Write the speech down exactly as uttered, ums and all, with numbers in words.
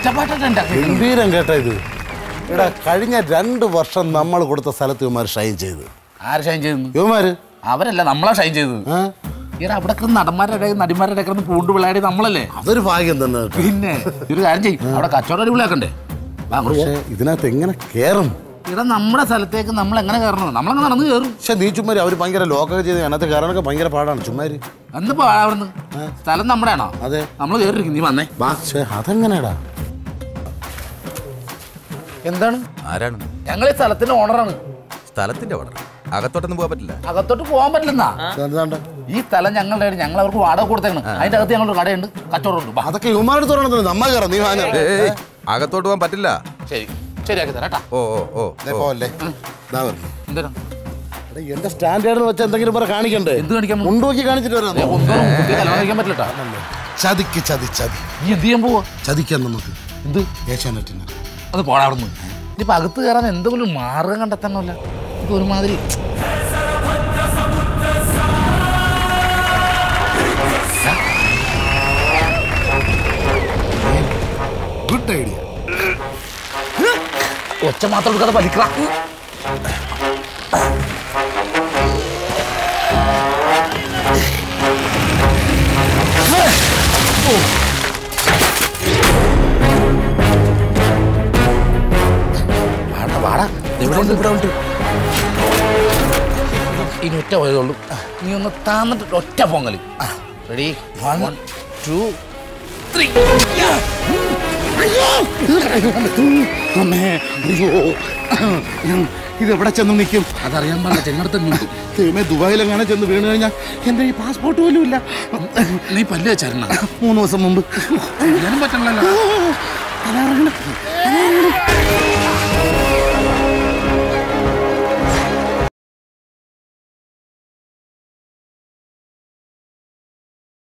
ഗംഭീരം കേട്ടോ ഇത്. ഇവിടെ കഴിഞ്ഞ രണ്ട് വർഷം നമ്മൾ കൊടുത്ത സ്ഥലത്ത് ഇവന്മാർ ഷൈൻ ചെയ്ത്. ആര് ഷൈൻ ചെയ്തു? ഇവന്മാര്. അവരല്ല, നമ്മളാ ഷൈൻ ചെയ്തത്. ഇവിടെ അവിടെ നടന്മാരുടെ നടിമാരുടെ കിടന്ന് പൂണ്ട് വിളയാടി നമ്മളല്ലേ. അതൊരു ഭാഗ്യം തന്നെ. പിന്നെ ഒരു കാര്യം ചെയ്യും, അവിടെ കച്ചവടം അടിപൊളിയാക്കണ്ടേ. ഇതിനകത്ത് എങ്ങനെ കേറും? ഇവിടെ നമ്മുടെ സ്ഥലത്തേക്ക് നമ്മൾ എങ്ങനെ കയറണം? നമ്മളങ്ങ് നടന്ന് കയറും. പക്ഷെ നീ ചുമ്മാര് അവര് ഭയങ്കര ലോക്കൊക്കെ ചെയ്ത് അതിനകത്ത് കയറാനൊക്കെ ഭയങ്കര പാടാണ്. ചുമ്മാര് എന്നിപ്പോ അവിടുന്ന് സ്ഥലം നമ്മുടെ ആണോ? അതെ, നമ്മൾ കയറിയിരിക്കും. നീ വന്നേ. അതെങ്ങനെയാടാ? എന്താണ്? ആരാണ്? ഞങ്ങൾ ഈ സ്ഥലത്തിന്റെ ഓണറാണ്. സ്ഥലത്തിന്റെ ഓണർ? അകത്തോട്ടൊന്നും പോകാൻ പറ്റില്ല. അകത്തോട്ട് പോകാൻ പറ്റില്ലെന്നാ. ഈ സ്ഥലം ഞങ്ങളുടെ, ഞങ്ങൾ അവർക്ക് വാടക കൊടുത്തേക്കണം. അതിന്റെ അകത്ത് ഞങ്ങളുടെ കടയുണ്ട്, കച്ചവടമുണ്ട്. അതൊക്കെ ഇവന്മാരുടെ തുറന്നത് നമ്മ കയറാം. നീ അകത്തോട്ട് പോകാൻ പറ്റില്ല. ശരി, ശരിയാക്കി തരാം. ഓ ഓ ഓ പോലെ എന്തേലും എന്റെ സ്റ്റാൻഡേർഡ് വെച്ച് എന്തെങ്കിലും പറ കാണിക്കണ്ടേ? എന്ത് കാണിക്കാൻ? മുണ്ടോക്കി കാണിച്ചിട്ട് വരാം. പറ്റില്ല. ചതിക്ക് ചതി ചതി. നീ എന്ത് ചെയ്യാൻ പോവാ? ചതിക്കാൻ നമുക്ക് എന്ത്? ഏഷ്യാനെറ്റിന് അത് പോടാവുന്നു. ഇനിയിപ്പോ അകത്ത് കയറാൻ എന്തെങ്കിലും മാർഗം കണ്ടെത്തണമല്ല. ഇത് ഒരുമാതിരി ഗുഡ് ഐഡിയ. ഒച്ച മാത്രം എടുക്കാതെ വലിക്കണം. ഇനി ഒറ്റ പോയതുള്ളൂ. നീ ഒന്ന് താന്നിട്ട് ഒറ്റ പൊങ്ങല്. റെഡി? One two three. ഇതെവിടെ ചെന്ന് നിൽക്കും? അതറിയാൻ പാടില്ല. ചെങ്ങടത്ത് ദൈവമേ, ദുബായിലെങ്ങനെ ചെന്ന് വീണ് കഴിഞ്ഞാൽ എൻ്റെ ഈ പാസ്പോർട്ട് പോലും ഇല്ല. നീ പല്ല് വെച്ചായിരുന്ന മൂന്ന് ദിവസം മുമ്പ്. ഞാനും പറ്റണല്ലോ.